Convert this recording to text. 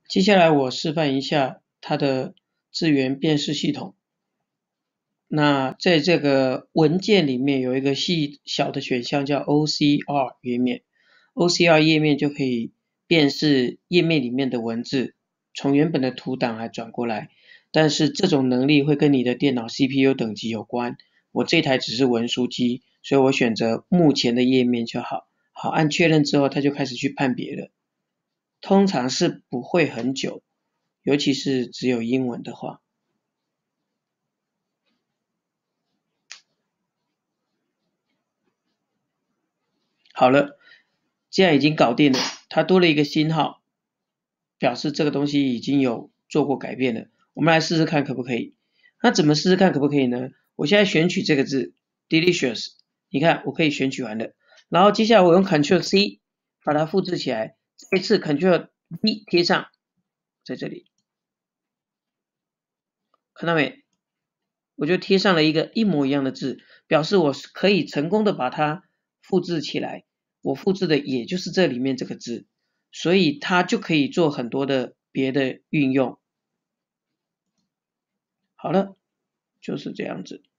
接下来我示范一下它的字元辨识系统。那在这个文件里面有一个小的选项叫 OCR 页面， OCR 页面就可以辨识页面里面的文字，从原本的图档来转过来，但是这种能力会跟你的电脑 CPU 等级有关，我这台只是文书机，所以我选择目前的页面就好。好，按确认之后它就开始去判别了，通常是不会很久，尤其是只有英文的话。好了，这样已经搞定了，它多了一个星号，表示这个东西已经有做过改变了。我们来试试看可不可以。那怎么试试看可不可以呢？我现在选取这个字 delicious， 你看我可以选取完了，然后接下来我用 Ctrl C 把它复制起来，这一次 Ctrl V 贴上，在这里看到没？我就贴上了一个一模一样的字，表示我可以成功的把它复制起来，我复制的也就是这里面这个字，所以它就可以做很多的别的运用。好了，就是这样子。